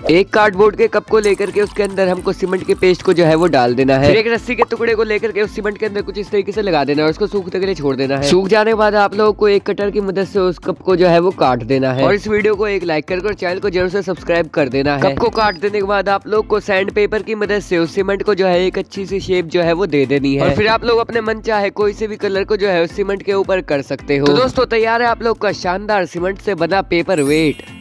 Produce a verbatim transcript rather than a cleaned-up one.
एक कार्डबोर्ड के कप को लेकर के उसके अंदर हमको सीमेंट के पेस्ट को जो है वो डाल देना है। फिर एक रस्सी के टुकड़े को लेकर के उस सीमेंट के अंदर कुछ इस तरीके से लगा देना है और उसको सूखने के लिए छोड़ देना है। सूख जाने के बाद आप लोगों को एक कटर की मदद से उस कप को जो है वो काट देना है और इस वीडियो को एक लाइक करके चैनल को जरूर से सब्सक्राइब कर देना है। कप को काट देने के बाद आप लोग को सैंड पेपर की मदद से उस सीमेंट को जो है एक अच्छी सी शेप जो है वो दे देनी है और फिर आप लोग अपने मन चाहे कोई से भी कलर को जो है उस सीमेंट के ऊपर कर सकते हो। तो दोस्तों तैयार है आप लोग का शानदार सीमेंट से बना पेपर वेट।